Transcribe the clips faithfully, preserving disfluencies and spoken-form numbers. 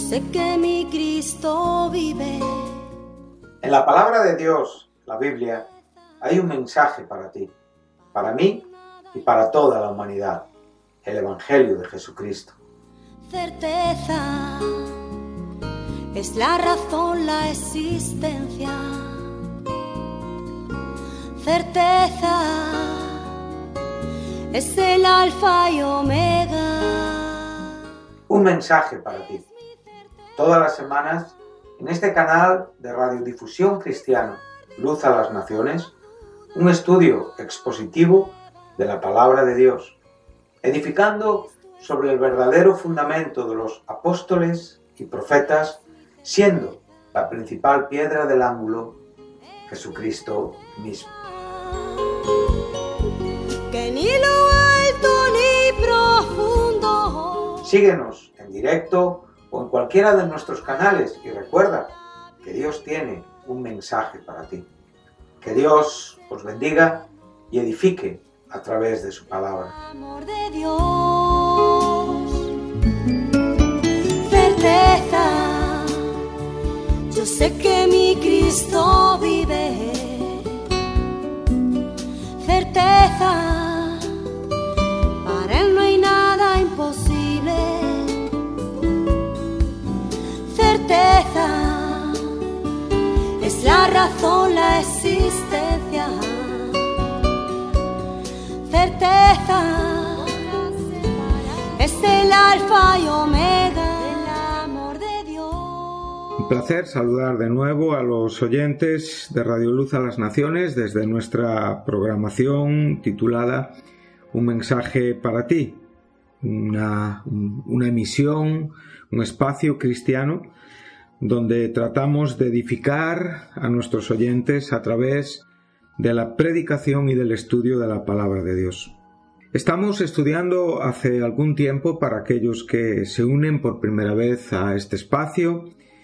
sé que mi Cristo vive. En la palabra de Dios, la Biblia, hay un mensaje para ti, para mí y para toda la humanidad, el Evangelio de Jesucristo. Certeza es la razón, la existencia. Certeza es el alfa y omega. Un mensaje para ti. Todas las semanas, en este canal de radiodifusión cristiana, Luz a las Naciones, un estudio expositivo de la palabra de Dios, edificando sobre el verdadero fundamento de los apóstoles y profetas, siendo la principal piedra del ángulo Jesucristo mismo. Que ni lo alto ni profundo. Síguenos en directo o en cualquiera de nuestros canales y recuerda que Dios tiene un mensaje para ti. Que Dios os bendiga y edifique a través de su palabra. Amor de Dios, certeza, yo sé que mi Cristo vive. Certeza, para Él no hay nada imposible. Certeza, es la razón, la existencia. Certeza, es el alfa y omega, el amor de Dios. Un placer saludar de nuevo a los oyentes de Radio Luz a las Naciones desde nuestra programación titulada Un mensaje para ti, una, una emisión, un espacio cristiano donde tratamos de edificar a nuestros oyentes a través de la predicación y del estudio de la palabra de Dios. Estamos estudiando hace algún tiempo, para aquellos que se unen por primera vez a este espacio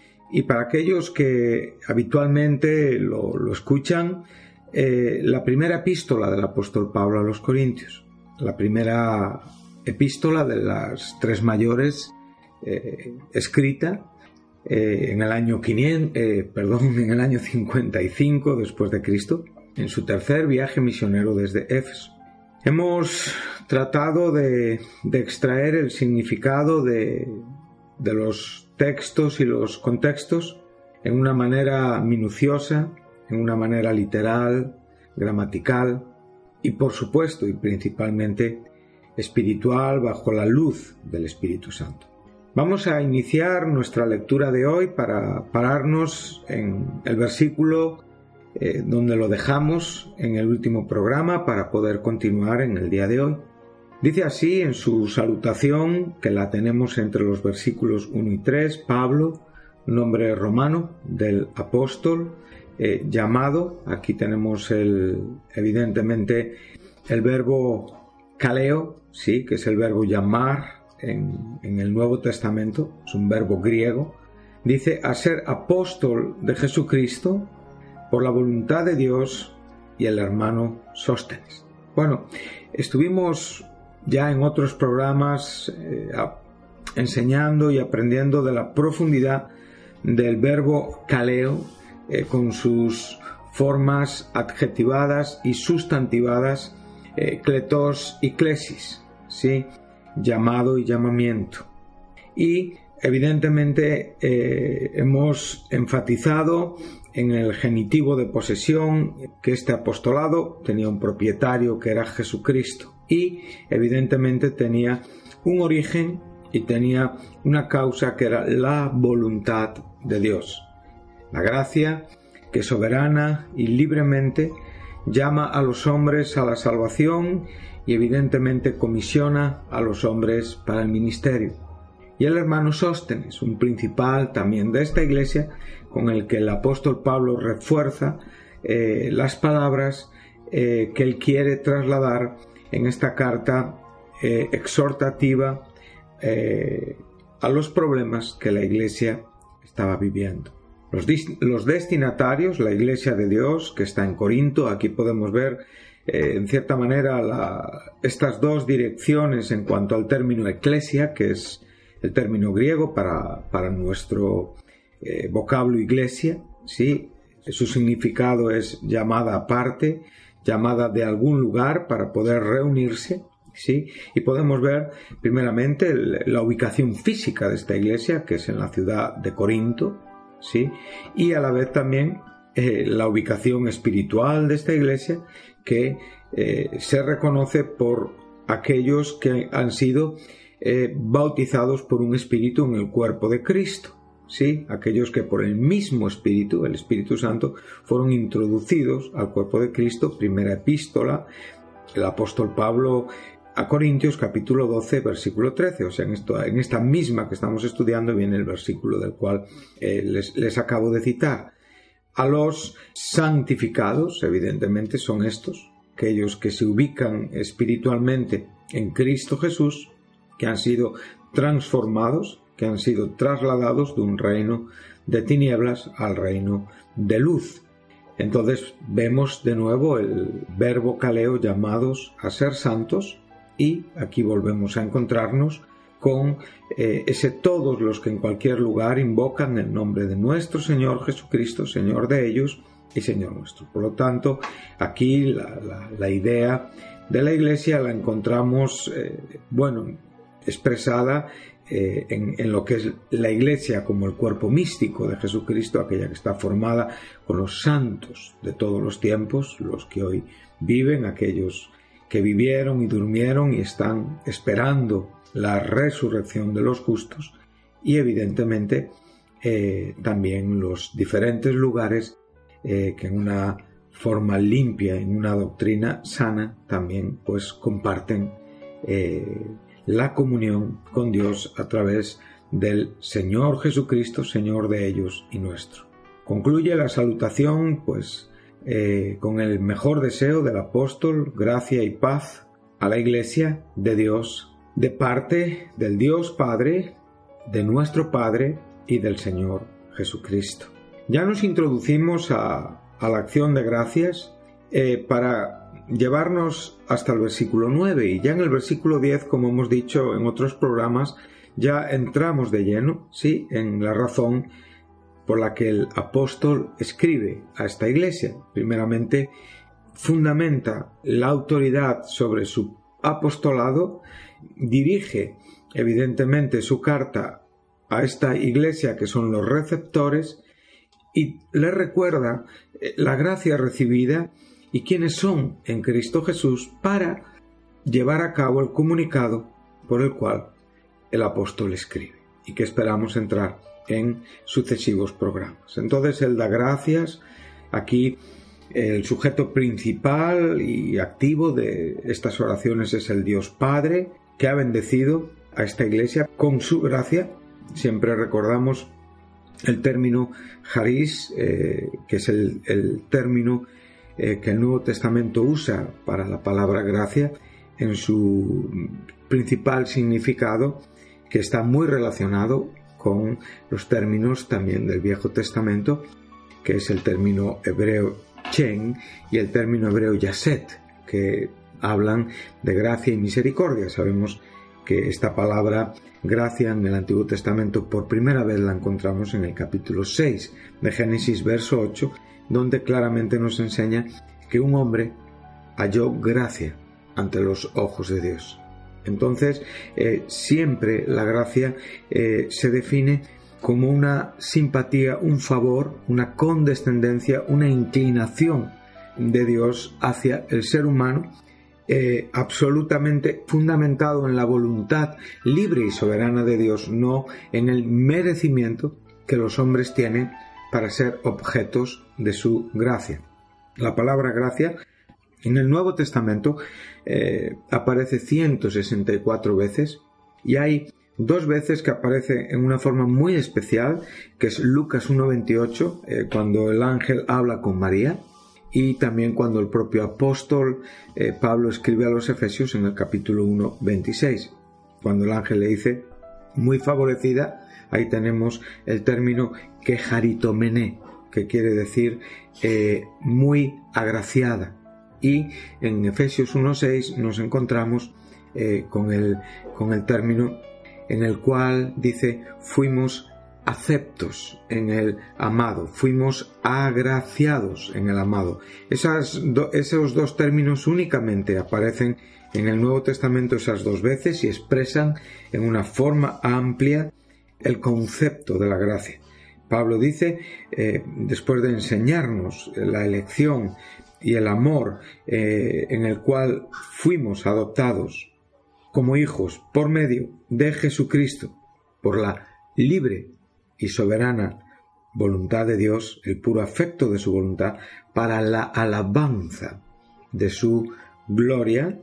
y para aquellos que habitualmente lo, lo escuchan, eh, la primera epístola del apóstol Pablo a los Corintios, la primera epístola de las tres mayores eh, escrita eh, en el año quinientos, eh, perdón, en el año cincuenta y cinco después de Cristo, en su tercer viaje misionero desde Éfeso. Hemos tratado de, de extraer el significado de, de los textos y los contextos en una manera minuciosa, en una manera literal, gramatical y, por supuesto y principalmente, espiritual, bajo la luz del Espíritu Santo. Vamos a iniciar nuestra lectura de hoy para pararnos en el versículo Eh, donde lo dejamos en el último programa para poder continuar en el día de hoy. Dice así en su salutación, que la tenemos entre los versículos uno y tres, Pablo, nombre romano del apóstol, eh, llamado, aquí tenemos el, evidentemente el verbo kaleo, sí, que es el verbo llamar en, en el Nuevo Testamento, es un verbo griego, dice a ser apóstol de Jesucristo por la voluntad de Dios y el hermano Sóstenes. Bueno, estuvimos ya en otros programas eh, a, enseñando y aprendiendo de la profundidad del verbo kaleo eh, con sus formas adjetivadas y sustantivadas, eh, kletos y klesis, ¿sí? Llamado y llamamiento. Y evidentemente eh, hemos enfatizado en el genitivo de posesión, que este apostolado tenía un propietario que era Jesucristo y evidentemente tenía un origen y tenía una causa que era la voluntad de Dios. La gracia que soberana y libremente llama a los hombres a la salvación y evidentemente comisiona a los hombres para el ministerio. Y el hermano Sóstenes, un principal también de esta iglesia, con el que el apóstol Pablo refuerza eh, las palabras eh, que él quiere trasladar en esta carta eh, exhortativa eh, a los problemas que la iglesia estaba viviendo. Los, los destinatarios, la iglesia de Dios que está en Corinto, aquí podemos ver eh, en cierta manera la, estas dos direcciones en cuanto al término eclesia, que es el término griego para, para nuestro eh, vocablo iglesia, ¿sí? Su significado es llamada aparte, llamada de algún lugar para poder reunirse, ¿sí? Y podemos ver primeramente el, la ubicación física de esta iglesia, que es en la ciudad de Corinto, ¿sí? Y a la vez también eh, la ubicación espiritual de esta iglesia, que eh, se reconoce por aquellos que han sido eh, bautizados por un espíritu en el cuerpo de Cristo, ¿sí? Aquellos que por el mismo espíritu, el Espíritu Santo, fueron introducidos al cuerpo de Cristo. Primera epístola, el apóstol Pablo a Corintios, capítulo doce, versículo trece. O sea, en, esto, en esta misma que estamos estudiando viene el versículo del cual eh, les, les acabo de citar. A los santificados, evidentemente, son estos, aquellos que se ubican espiritualmente en Cristo Jesús, que han sido transformados, que han sido trasladados de un reino de tinieblas al reino de luz. Entonces vemos de nuevo el verbo kaleo, llamados a ser santos, y aquí volvemos a encontrarnos con eh, ese todos los que en cualquier lugar invocan el nombre de nuestro Señor Jesucristo, Señor de ellos y Señor nuestro. Por lo tanto, aquí la, la, la idea de la Iglesia la encontramos, eh, bueno, expresada eh, en, en lo que es la Iglesia como el cuerpo místico de Jesucristo, aquella que está formada con los santos de todos los tiempos, los que hoy viven, aquellos que vivieron y durmieron y están esperando la resurrección de los justos, y evidentemente eh, también los diferentes lugares eh, que en una forma limpia, en una doctrina sana, también pues comparten eh, la comunión con Dios a través del Señor Jesucristo, Señor de ellos y nuestro. Concluye la salutación pues eh, con el mejor deseo del apóstol: gracia y paz a la Iglesia de Dios, de parte del Dios Padre, de nuestro Padre y del Señor Jesucristo. Ya nos introducimos a, a la acción de gracias eh, para llevarnos hasta el versículo nueve, y ya en el versículo diez, como hemos dicho en otros programas, ya entramos de lleno, ¿sí?, en la razón por la que el apóstol escribe a esta iglesia. Primeramente, fundamenta la autoridad sobre su apostolado, dirige evidentemente su carta a esta iglesia que son los receptores, y le recuerda la gracia recibida y quiénes son en Cristo Jesús para llevar a cabo el comunicado por el cual el apóstol escribe, y que esperamos entrar en sucesivos programas. Entonces él da gracias. Aquí el sujeto principal y activo de estas oraciones es el Dios Padre, que ha bendecido a esta iglesia con su gracia. Siempre recordamos el término charis, eh, que es el, el término eh, que el Nuevo Testamento usa para la palabra gracia, en su principal significado, que está muy relacionado con los términos también del Viejo Testamento, que es el término hebreo chen y el término hebreo yaset, que hablan de gracia y misericordia. Sabemos que esta palabra gracia en el Antiguo Testamento por primera vez la encontramos en el capítulo seis de Génesis, verso ocho, donde claramente nos enseña que un hombre halló gracia ante los ojos de Dios. Entonces, eh, siempre la gracia eh, se define como una simpatía, un favor, una condescendencia, una inclinación de Dios hacia el ser humano, eh, absolutamente fundamentado en la voluntad libre y soberana de Dios, no en el merecimiento que los hombres tienen para ser objetos de su gracia. La palabra gracia en el Nuevo Testamento eh, aparece ciento sesenta y cuatro veces, y hay dos veces que aparece en una forma muy especial, que es Lucas uno veintiocho, eh, cuando el ángel habla con María, y también cuando el propio apóstol eh, Pablo escribe a los Efesios en el capítulo uno veintiséis, cuando el ángel le dice muy favorecida. Ahí tenemos el término quejaritomene, que quiere decir eh, muy agraciada. Y en Efesios uno seis nos encontramos eh, con, el, con el término en el cual dice fuimos aceptos en el amado, fuimos agraciados en el amado. Esas do, esos dos términos únicamente aparecen en el Nuevo Testamento esas dos veces y expresan en una forma amplia el concepto de la gracia. Pablo dice, eh, después de enseñarnos la elección y el amor eh, en el cual fuimos adoptados como hijos por medio de Jesucristo, por la libre y soberana voluntad de Dios, el puro afecto de su voluntad, para la alabanza de su gloria,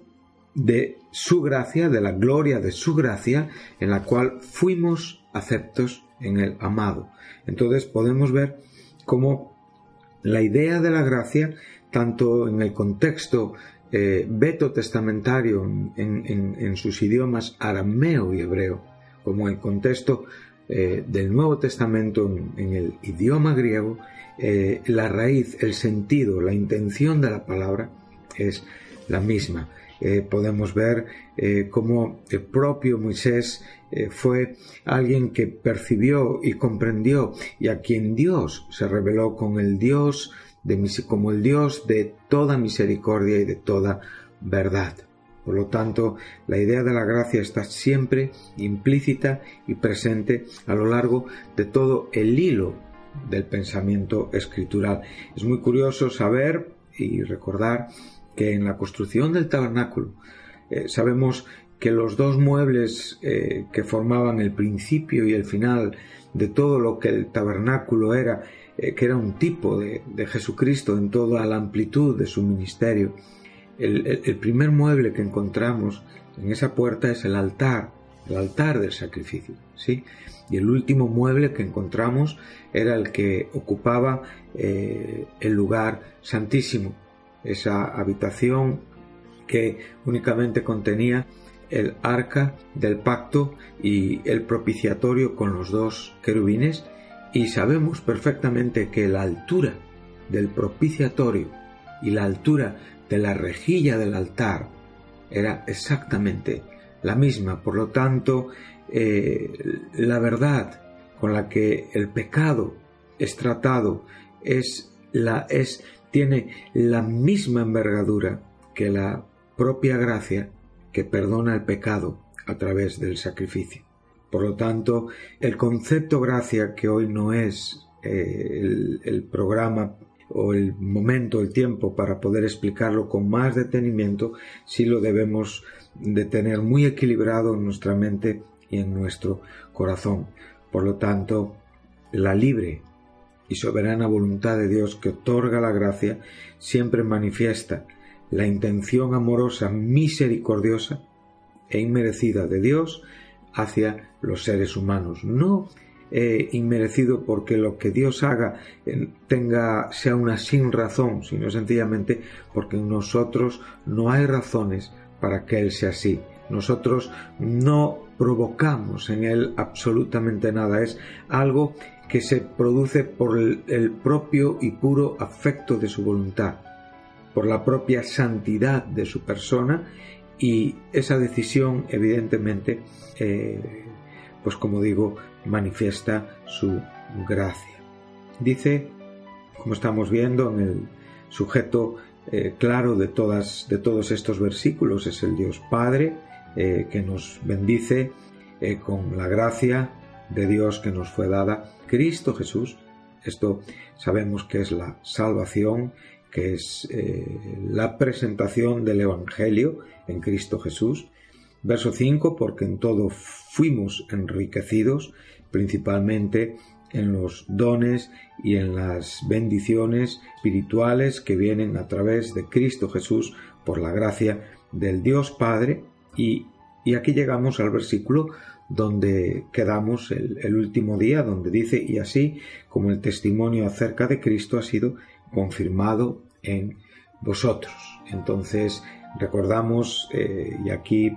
de su gracia, de la gloria de su gracia, en la cual fuimos aceptos en el amado. Entonces podemos ver cómo la idea de la gracia, tanto en el contexto eh, veto-testamentario en, en, en sus idiomas arameo y hebreo, como en el contexto eh, del Nuevo Testamento en, en el idioma griego, eh, la raíz, el sentido, la intención de la palabra es la misma. Eh, podemos ver eh, cómo el propio Moisés eh, fue alguien que percibió y comprendió, y a quien Dios se reveló con el Dios de, como el Dios de toda misericordia y de toda verdad. Por lo tanto, la idea de la gracia está siempre implícita y presente a lo largo de todo el hilo del pensamiento escritural. Es muy curioso saber y recordar que en la construcción del tabernáculo eh, sabemos que los dos muebles eh, que formaban el principio y el final de todo lo que el tabernáculo era, eh, que era un tipo de, de Jesucristo en toda la amplitud de su ministerio, el, el, el primer mueble que encontramos en esa puerta es el altar, el altar del sacrificio, ¿sí? Y el último mueble que encontramos era el que ocupaba eh, el lugar santísimo, esa habitación que únicamente contenía el arca del pacto y el propiciatorio con los dos querubines, y sabemos perfectamente que la altura del propiciatorio y la altura de la rejilla del altar era exactamente la misma. Por lo tanto, eh, la verdad con la que el pecado es tratado es la es tiene la misma envergadura que la propia gracia que perdona el pecado a través del sacrificio. Por lo tanto, el concepto gracia, que hoy no es eh, el, el programa o el momento, el tiempo para poder explicarlo con más detenimiento, sí lo debemos de tener muy equilibrado en nuestra mente y en nuestro corazón. Por lo tanto, la libre y soberana voluntad de Dios que otorga la gracia siempre manifiesta la intención amorosa, misericordiosa e inmerecida de Dios hacia los seres humanos. No eh, inmerecido porque lo que Dios haga eh, tenga sea una sin razón, sino sencillamente porque en nosotros no hay razones para que Él sea así. Nosotros no provocamos en Él absolutamente nada. Es algo que se produce por el, el propio y puro afecto de su voluntad, por la propia santidad de su persona, y esa decisión evidentemente eh, pues como digo, manifiesta su gracia. Dice, como estamos viendo en el sujeto eh, claro de todas de todos estos versículos, es el Dios Padre eh, que nos bendice eh, con la gracia de Dios que nos fue dada, Cristo Jesús. Esto sabemos que es la salvación, que es eh, la presentación del Evangelio en Cristo Jesús. Verso cinco, porque en todo fuimos enriquecidos, principalmente en los dones y en las bendiciones espirituales que vienen a través de Cristo Jesús por la gracia del Dios Padre. Y, y aquí llegamos al versículo donde quedamos el, el último día, donde dice, y así como el testimonio acerca de Cristo ha sido confirmado en vosotros. Entonces recordamos, eh, y aquí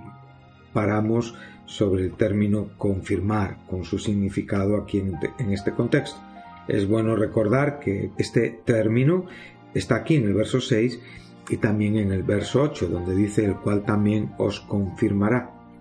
paramos sobre el término confirmar, con su significado aquí en, en este contexto. Es bueno recordar que este término está aquí en el verso seis y también en el verso ocho, donde dice el cual también os confirmará.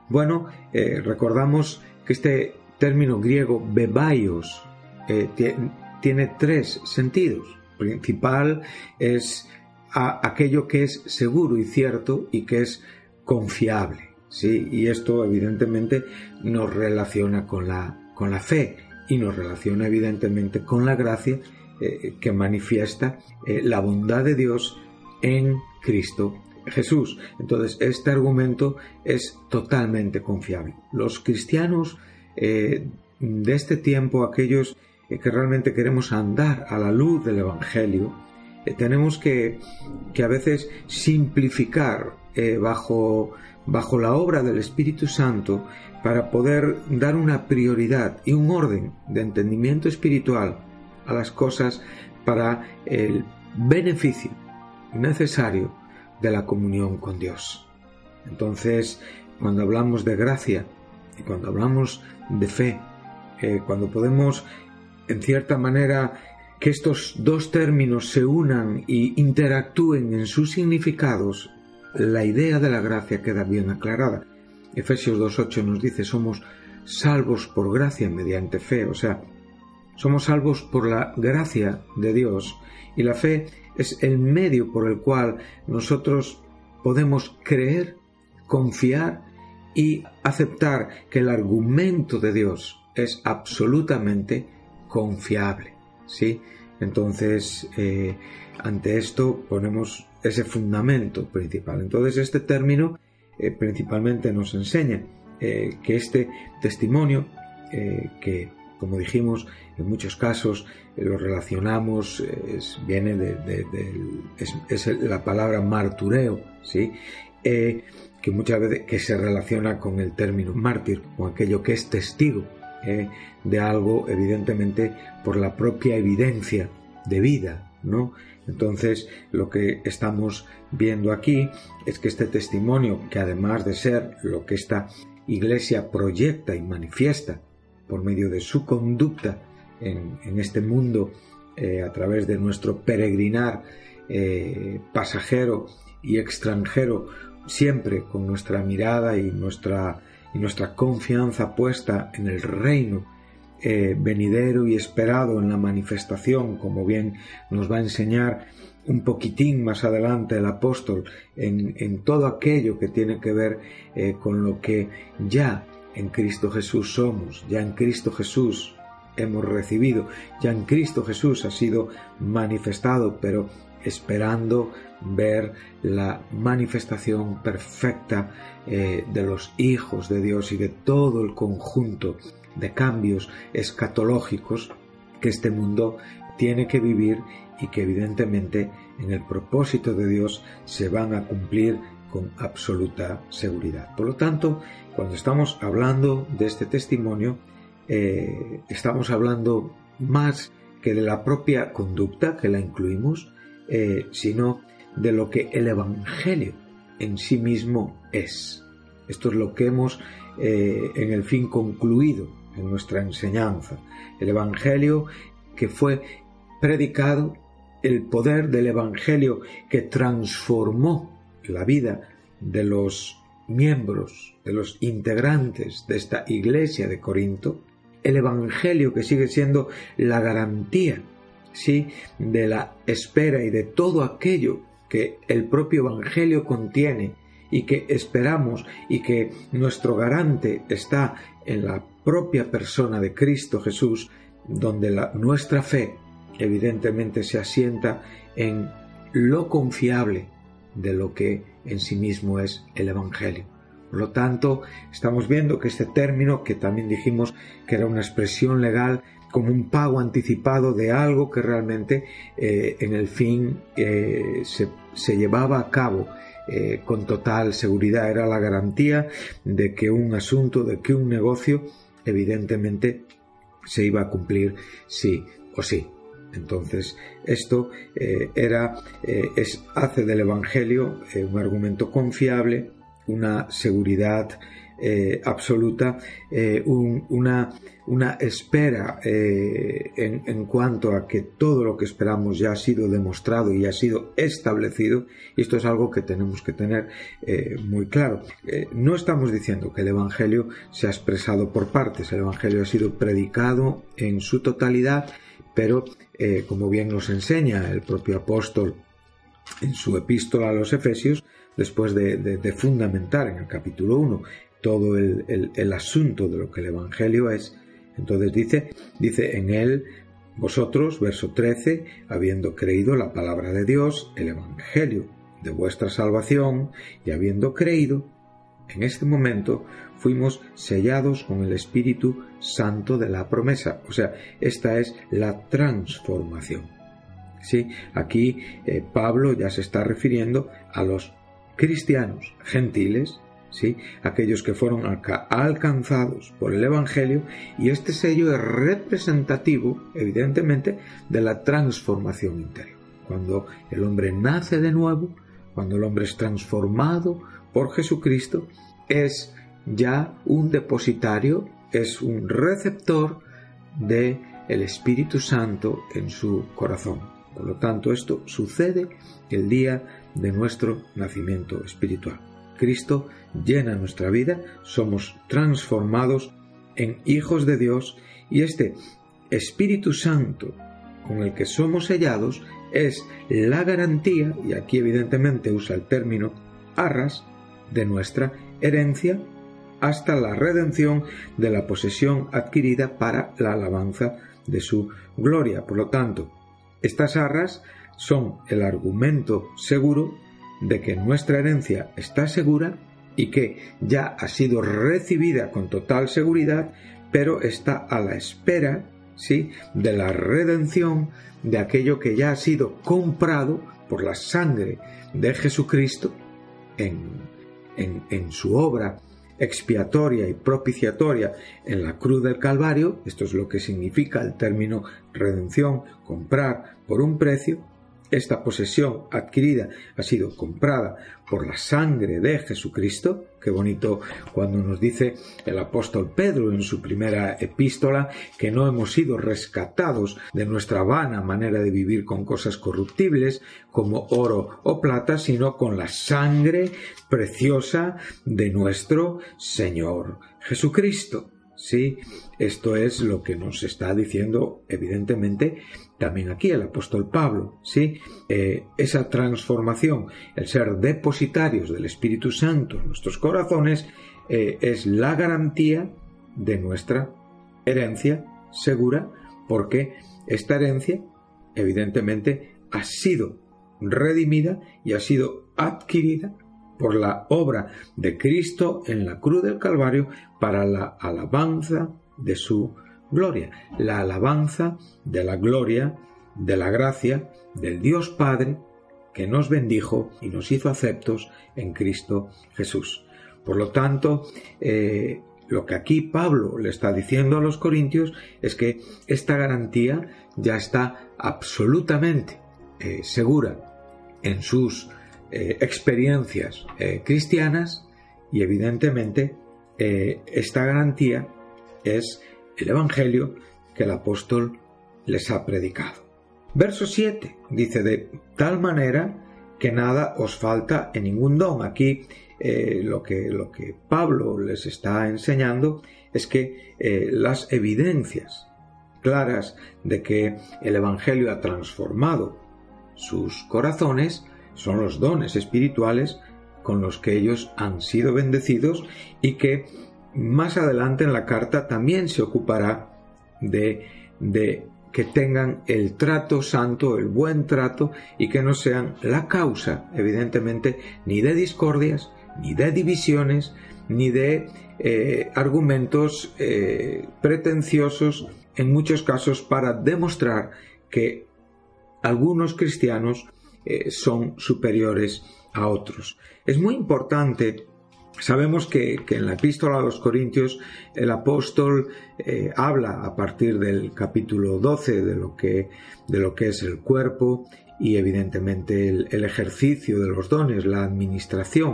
Bueno, eh, recordamos que este término griego bebaios eh, tiene tres sentidos. El principal es a aquello que es seguro y cierto y que es confiable, ¿sí? Y esto evidentemente nos relaciona con la, con la fe y nos relaciona evidentemente con la gracia eh, que manifiesta eh, la bondad de Dios en Cristo Jesús. Entonces, este argumento es totalmente confiable. Los cristianos eh, de este tiempo, aquellos eh, que realmente queremos andar a la luz del Evangelio, eh, tenemos que, que a veces simplificar eh, bajo, bajo la obra del Espíritu Santo para poder dar una prioridad y un orden de entendimiento espiritual a las cosas para el beneficio necesario de la comunión con Dios. Entonces, cuando hablamos de gracia y cuando hablamos de fe, eh, cuando podemos, en cierta manera, que estos dos términos se unan y interactúen en sus significados, la idea de la gracia queda bien aclarada. Efesios dos ocho nos dice: somos salvos por gracia mediante fe, o sea, somos salvos por la gracia de Dios, y la fe es el medio por el cual nosotros podemos creer, confiar y aceptar que el argumento de Dios es absolutamente confiable, ¿sí? Entonces, eh, ante esto ponemos ese fundamento principal. Entonces, este término eh, principalmente nos enseña eh, que este testimonio, eh, que como dijimos, en muchos casos eh, lo relacionamos, eh, es, viene de, de, de es, es la palabra martureo, ¿sí? Eh, que muchas veces que se relaciona con el término mártir, con aquello que es testigo eh, de algo, evidentemente por la propia evidencia de vida, ¿no? Entonces, lo que estamos viendo aquí es que este testimonio, que además de ser lo que esta Iglesia proyecta y manifiesta por medio de su conducta en, en este mundo, eh, a través de nuestro peregrinar eh, pasajero y extranjero, siempre con nuestra mirada y nuestra, y nuestra confianza puesta en el reino eh, venidero y esperado, en la manifestación, como bien nos va a enseñar un poquitín más adelante el apóstol, en, en todo aquello que tiene que ver eh, con lo que ya en Cristo Jesús somos, ya en Cristo Jesús hemos recibido, ya en Cristo Jesús ha sido manifestado, pero esperando ver la manifestación perfecta eh, de los hijos de Dios y de todo el conjunto de cambios escatológicos que este mundo tiene que vivir y que evidentemente en el propósito de Dios se van a cumplir con absoluta seguridad. Por lo tanto, cuando estamos hablando de este testimonio, eh, estamos hablando más que de la propia conducta, que la incluimos, eh, sino de lo que el Evangelio en sí mismo es. Esto es lo que hemos eh, en el fin concluido en nuestra enseñanza. El Evangelio que fue predicado, el poder del Evangelio que transformó la vida de los miembros, de los integrantes de esta iglesia de Corinto, el Evangelio que sigue siendo la garantía, ¿sí?, de la espera y de todo aquello que el propio Evangelio contiene y que esperamos, y que nuestro garante está en la propia persona de Cristo Jesús, donde la, nuestra fe evidentemente se asienta en lo confiable de lo que en sí mismo es el Evangelio. Por lo tanto, estamos viendo que este término, que también dijimos que era una expresión legal, como un pago anticipado de algo que realmente eh, en el fin eh, se, se llevaba a cabo eh, con total seguridad, era la garantía de que un asunto, de que un negocio evidentemente se iba a cumplir sí o sí. Entonces, esto eh, era, eh, es, hace del Evangelio eh, un argumento confiable, una seguridad eh, absoluta, eh, un, una, una espera eh, en, en cuanto a que todo lo que esperamos ya ha sido demostrado y ha sido establecido, y esto es algo que tenemos que tener eh, muy claro. Eh, no estamos diciendo que el Evangelio se ha expresado por partes, el Evangelio ha sido predicado en su totalidad, pero eh, como bien nos enseña el propio apóstol en su epístola a los Efesios, después de, de, de fundamentar en el capítulo uno todo el, el, el asunto de lo que el Evangelio es, entonces dice, dice en él, vosotros, verso trece, habiendo creído la palabra de Dios, el Evangelio de vuestra salvación, y habiendo creído, en este momento fuimos sellados con el Espíritu Santo de la promesa. O sea, esta es la transformación. ¿Sí? Aquí eh, Pablo ya se está refiriendo a los cristianos gentiles, ¿sí? Aquellos que fueron alca- alcanzados por el Evangelio, y este sello es representativo, evidentemente, de la transformación interior. Cuando el hombre nace de nuevo, cuando el hombre es transformado por Jesucristo, es ya un depositario, es un receptor del Espíritu Santo en su corazón. Por lo tanto, esto sucede el día de nuestro nacimiento espiritual. Cristo llena nuestra vida, somos transformados en hijos de Dios, y este Espíritu Santo con el que somos sellados es la garantía, y aquí evidentemente usa el término arras, de nuestra herencia hasta la redención de la posesión adquirida para la alabanza de su gloria. Por lo tanto, estas arras son el argumento seguro de que nuestra herencia está segura y que ya ha sido recibida con total seguridad, pero está a la espera, ¿sí?, de la redención de aquello que ya ha sido comprado por la sangre de Jesucristo en En, en su obra expiatoria y propiciatoria en la cruz del Calvario. Esto es lo que significa el término redención, comprar por un precio. Esta posesión adquirida ha sido comprada por la sangre de Jesucristo. Qué bonito cuando nos dice el apóstol Pedro en su primera epístola que no hemos sido rescatados de nuestra vana manera de vivir con cosas corruptibles como oro o plata, sino con la sangre preciosa de nuestro Señor Jesucristo. Sí, esto es lo que nos está diciendo evidentemente también aquí el apóstol Pablo, ¿sí? Eh, esa transformación, el ser depositarios del Espíritu Santo en nuestros corazones, eh, es la garantía de nuestra herencia segura, porque esta herencia evidentemente ha sido redimida y ha sido adquirida por la obra de Cristo en la cruz del Calvario para la alabanza de su gloria, la alabanza de la gloria, de la gracia del Dios Padre que nos bendijo y nos hizo aceptos en Cristo Jesús. Por lo tanto, eh, lo que aquí Pablo le está diciendo a los corintios es que esta garantía ya está absolutamente eh, segura en sus eh, experiencias eh, cristianas, y evidentemente eh, esta garantía es el Evangelio que el apóstol les ha predicado. Verso siete dice: de tal manera que nada os falta en ningún don. Aquí eh, lo, que, lo que Pablo les está enseñando es que eh, las evidencias claras de que el Evangelio ha transformado sus corazones son los dones espirituales con los que ellos han sido bendecidos, y que más adelante en la carta también se ocupará de, de que tengan el trato santo, el buen trato, y que no sean la causa, evidentemente, ni de discordias, ni de divisiones, ni de eh, argumentos eh, pretenciosos, en muchos casos para demostrar que algunos cristianos eh, son superiores a otros. Es muy importante. Sabemos que, que en la epístola a los Corintios el apóstol eh, habla a partir del capítulo doce de lo que, de lo que es el cuerpo y evidentemente el, el ejercicio de los dones, la administración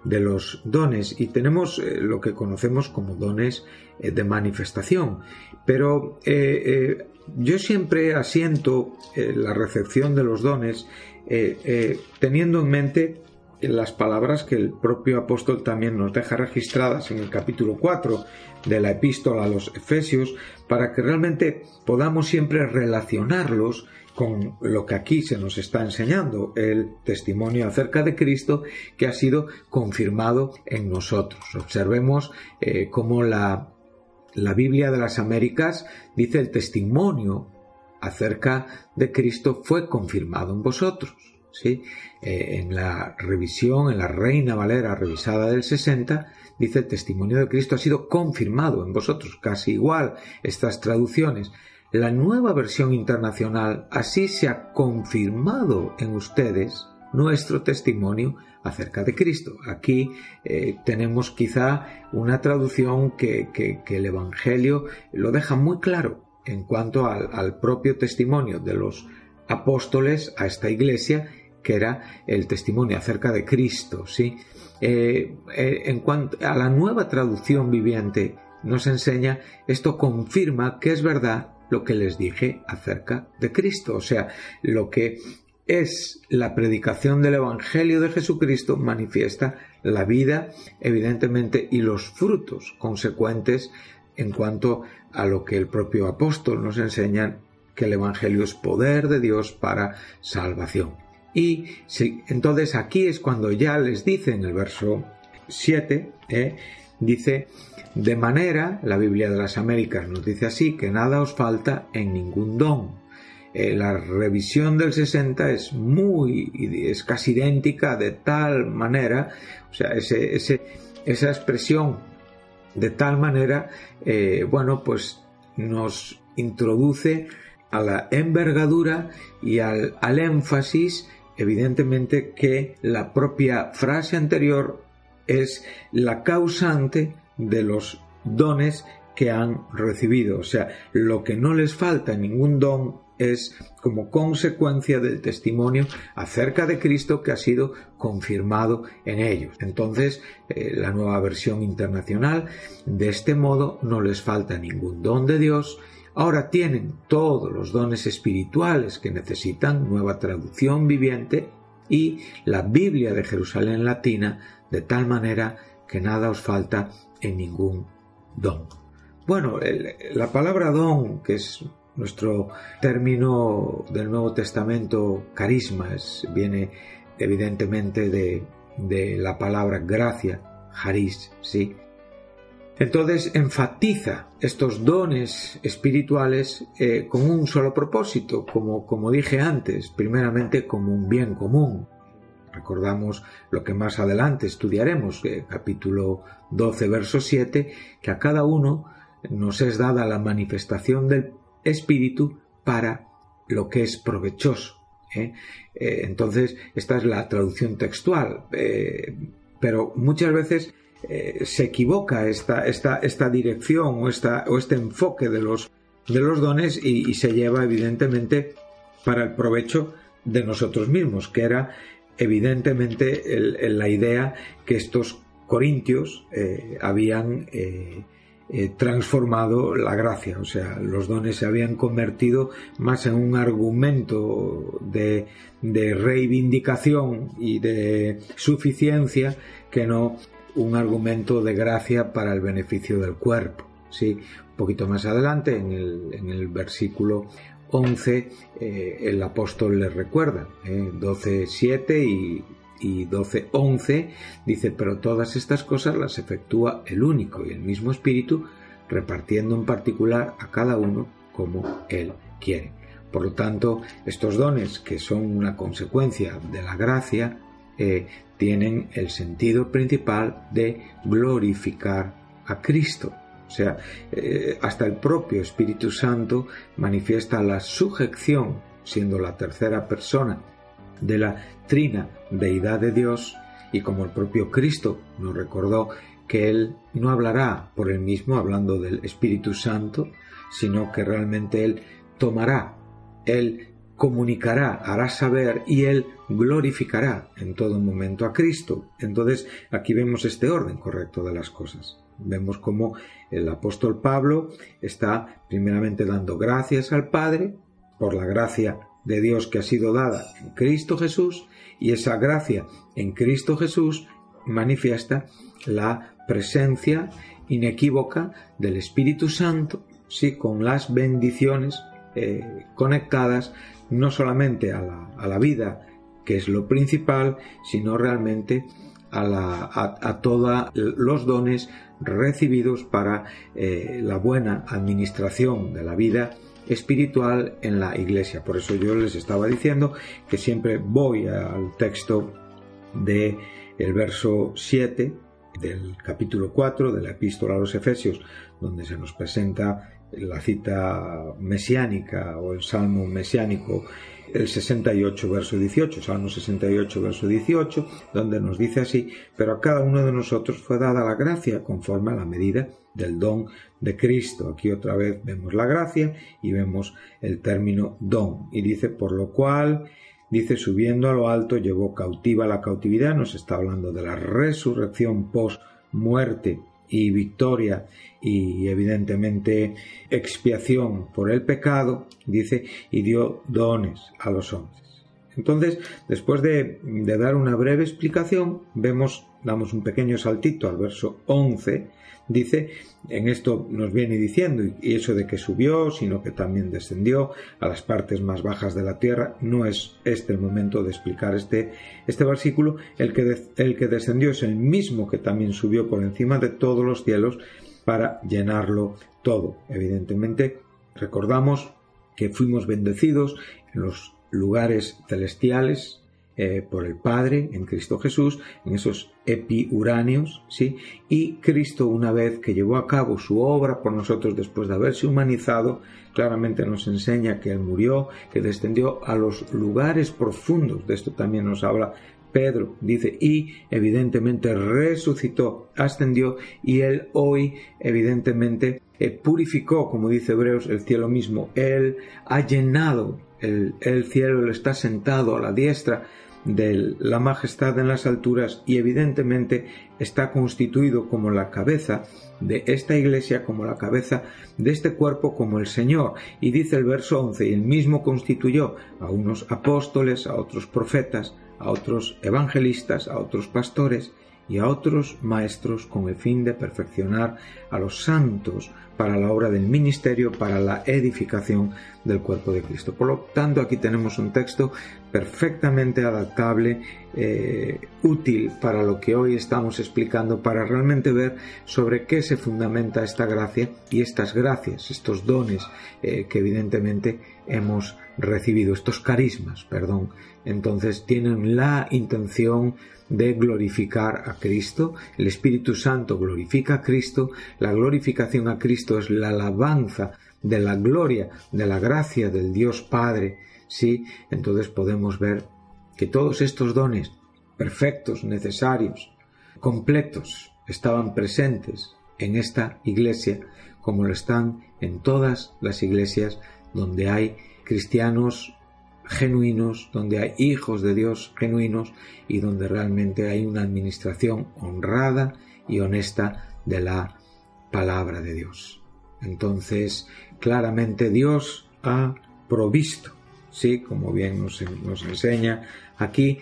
de los dones, y tenemos eh, lo que conocemos como dones eh, de manifestación, pero eh, eh, yo siempre asiento eh, la recepción de los dones eh, eh, teniendo en mente las palabras que el propio apóstol también nos deja registradas en el capítulo cuatro de la epístola a los Efesios, para que realmente podamos siempre relacionarlos con lo que aquí se nos está enseñando, el testimonio acerca de Cristo que ha sido confirmado en nosotros. Observemos eh, cómo la, la Biblia de las Américas dice: el testimonio acerca de Cristo fue confirmado en vosotros. ¿Sí? Eh, en la revisión, en la Reina Valera revisada del sesenta, dice: el testimonio de Cristo ha sido confirmado en vosotros. Casi igual estas traducciones. La Nueva Versión Internacional: así se ha confirmado en ustedes nuestro testimonio acerca de Cristo. Aquí eh, tenemos quizá una traducción que, que, que el Evangelio lo deja muy claro en cuanto al, al propio testimonio de los apóstoles a esta iglesia, que era el testimonio acerca de Cristo, ¿sí? Eh, eh, en cuanto a la Nueva Traducción Viviente, nos enseña: esto confirma que es verdad lo que les dije acerca de Cristo. O sea, lo que es la predicación del Evangelio de Jesucristo manifiesta la vida, evidentemente, y los frutos consecuentes en cuanto a lo que el propio apóstol nos enseña, que el Evangelio es poder de Dios para salvación. Y sí, entonces aquí es cuando ya les dice en el verso siete, eh, dice: de manera, la Biblia de las Américas nos dice así, que nada os falta en ningún don. Eh, la revisión del sesenta es muy, es casi idéntica, de tal manera, o sea, ese, ese, esa expresión de tal manera, eh, bueno, pues nos introduce a la envergadura y al, al énfasis, evidentemente, que la propia frase anterior es la causante de los dones que han recibido. O sea, lo que no les falta en ningún don es como consecuencia del testimonio acerca de Cristo que ha sido confirmado en ellos. Entonces, eh, la Nueva Versión Internacional: de este modo no les falta ningún don de Dios. Ahora tienen todos los dones espirituales que necesitan, Nueva Traducción Viviente, y la Biblia de Jerusalén Latina, de tal manera que nada os falta en ningún don. Bueno, el, la palabra don, que es nuestro término del Nuevo Testamento, carisma, es, viene evidentemente de, de la palabra gracia, charis, ¿sí? Entonces enfatiza estos dones espirituales eh, con un solo propósito, como, como dije antes, primeramente como un bien común. Recordamos lo que más adelante estudiaremos, eh, capítulo doce, verso siete, que a cada uno nos es dada la manifestación del Espíritu para lo que es provechoso. ¿eh? Eh, entonces, esta es la traducción textual, eh, pero muchas veces Eh, se equivoca esta, esta, esta dirección o, esta, o este enfoque de los, de los dones y, y se lleva evidentemente para el provecho de nosotros mismos, que era evidentemente el, el, la idea que estos corintios eh, habían eh, eh, transformado la gracia. O sea, los dones se habían convertido más en un argumento de, de reivindicación y de suficiencia que no un argumento de gracia para el beneficio del cuerpo. ¿sí? Un poquito más adelante, en el, en el versículo once, eh, el apóstol les recuerda, eh, doce siete y, y doce once, dice: pero todas estas cosas las efectúa el único y el mismo Espíritu, repartiendo en particular a cada uno como Él quiere. Por lo tanto, estos dones, que son una consecuencia de la gracia, eh, tienen el sentido principal de glorificar a Cristo. O sea, eh, hasta el propio Espíritu Santo manifiesta la sujeción, siendo la tercera persona de la trina deidad de Dios, y como el propio Cristo nos recordó que Él no hablará por Él mismo, hablando del Espíritu Santo, sino que realmente Él tomará, Él comunicará, hará saber y Él glorificará en todo momento a Cristo. Entonces aquí vemos este orden correcto de las cosas. Vemos cómo el apóstol Pablo está primeramente dando gracias al Padre por la gracia de Dios que ha sido dada en Cristo Jesús, y esa gracia en Cristo Jesús manifiesta la presencia inequívoca del Espíritu Santo, sí, con las bendiciones eh, conectadas no solamente a la, a la vida, que es lo principal, sino realmente a, la, a, a todos los dones recibidos para eh, la buena administración de la vida espiritual en la Iglesia. Por eso yo les estaba diciendo que siempre voy al texto de el verso siete del capítulo cuatro de la epístola a los Efesios, donde se nos presenta la cita mesiánica o el salmo mesiánico, el sesenta y ocho verso dieciocho, Salmo sesenta y ocho verso dieciocho, donde nos dice así: pero a cada uno de nosotros fue dada la gracia conforme a la medida del don de Cristo. Aquí otra vez vemos la gracia y vemos el término don, y dice: por lo cual, dice, subiendo a lo alto llevó cautiva la cautividad. Nos está hablando de la resurrección post muerte y victoria y evidentemente expiación por el pecado, dice, y dio dones a los hombres. Entonces, después de, de dar una breve explicación, vemos, damos un pequeño saltito al verso once, dice, en esto nos viene diciendo, y eso de que subió, sino que también descendió a las partes más bajas de la tierra. No es este el momento de explicar este, este versículo. El que, de, el que descendió es el mismo que también subió por encima de todos los cielos para llenarlo todo. Evidentemente, recordamos que fuimos bendecidos en los lugares celestiales eh, por el Padre en Cristo Jesús, en esos epiuráneos, ¿sí? Y Cristo, una vez que llevó a cabo su obra por nosotros después de haberse humanizado, claramente nos enseña que Él murió, que descendió a los lugares profundos. De esto también nos habla Pedro, dice, y evidentemente resucitó, ascendió, y Él hoy evidentemente eh, purificó, como dice Hebreos, el cielo mismo. Él ha llenado el, el cielo, Él está sentado a la diestra de la majestad en las alturas, y evidentemente está constituido como la cabeza de esta iglesia, como la cabeza de este cuerpo, como el Señor. Y dice el verso once, y Él mismo constituyó a unos apóstoles, a otros profetas, a otros evangelistas, a otros pastores y a otros maestros, con el fin de perfeccionar a los santos para la obra del ministerio, para la edificación del cuerpo de Cristo. Por lo tanto, aquí tenemos un texto perfectamente adaptable, eh, útil para lo que hoy estamos explicando, para realmente ver sobre qué se fundamenta esta gracia y estas gracias, estos dones eh, que evidentemente hemos recibido, estos carismas, perdón. Entonces tienen la intención de glorificar a Cristo. El Espíritu Santo glorifica a Cristo. La glorificación a Cristo es la alabanza de la gloria, de la gracia del Dios Padre, ¿sí? Entonces podemos ver que todos estos dones perfectos, necesarios, completos, estaban presentes en esta iglesia, como lo están en todas las iglesias donde hay cristianos genuinos, donde hay hijos de Dios genuinos y donde realmente hay una administración honrada y honesta de la palabra de Dios. Entonces, claramente Dios ha provisto, sí, como bien nos, nos enseña aquí,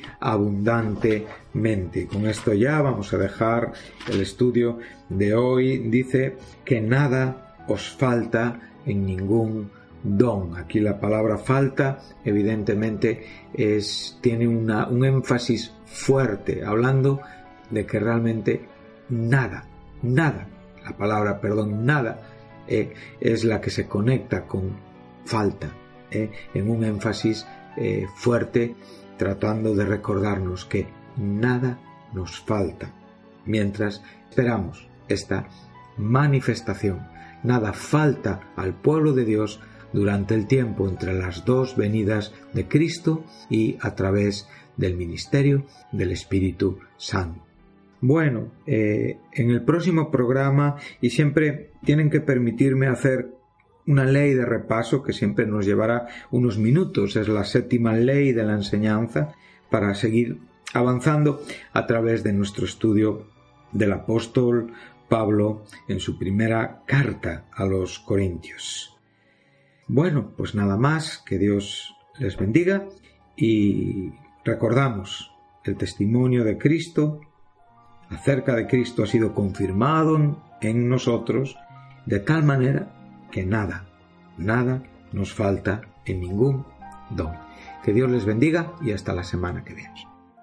abundantemente. Con esto ya vamos a dejar el estudio de hoy. Dice que nada os falta en ningún don. Aquí la palabra falta evidentemente es, tiene una, un énfasis fuerte, hablando de que realmente nada, nada, la palabra, perdón, nada eh, es la que se conecta con falta, eh, en un énfasis eh, fuerte, tratando de recordarnos que nada nos falta mientras esperamos esta manifestación. Nada falta al pueblo de Dios durante el tiempo entre las dos venidas de Cristo y a través del ministerio del Espíritu Santo. Bueno, eh, en el próximo programa, y siempre tienen que permitirme hacer una ley de repaso que siempre nos llevará unos minutos, es la séptima ley de la enseñanza, para seguir avanzando a través de nuestro estudio del apóstol Pablo en su primera carta a los Corintios. Bueno, pues nada más, que Dios les bendiga y recordamos, el testimonio de Cristo acerca de Cristo ha sido confirmado en nosotros de tal manera que nada, nada nos falta en ningún don. Que Dios les bendiga y hasta la semana que viene.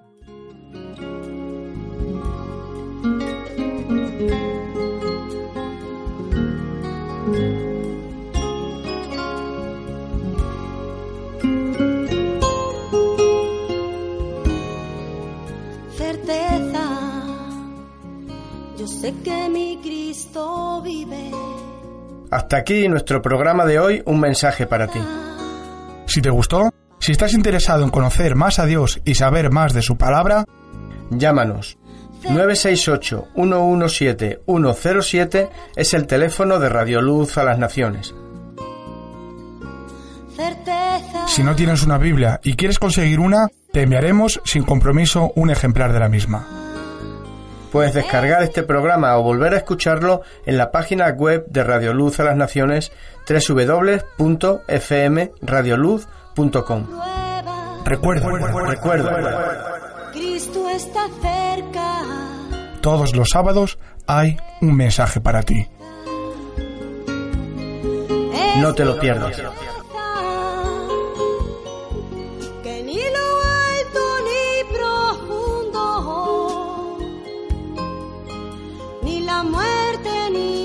Certeza, yo sé que mi Cristo vive. Hasta aquí nuestro programa de hoy, un mensaje para ti. Si te gustó, si estás interesado en conocer más a Dios y saber más de su palabra, llámanos. nueve seis ocho, uno uno siete, uno cero siete es el teléfono de Radio Luz a las Naciones. Si no tienes una Biblia y quieres conseguir una, te enviaremos sin compromiso un ejemplar de la misma. Puedes descargar este programa o volver a escucharlo en la página web de Radio Luz a las Naciones, doble u doble u doble u punto f m radio luz punto com. Recuerda, recuerda, Cristo está cerca. Todos los sábados hay un mensaje para ti. No te lo pierdas. Que ni lo alto ni profundo, ni la muerte ni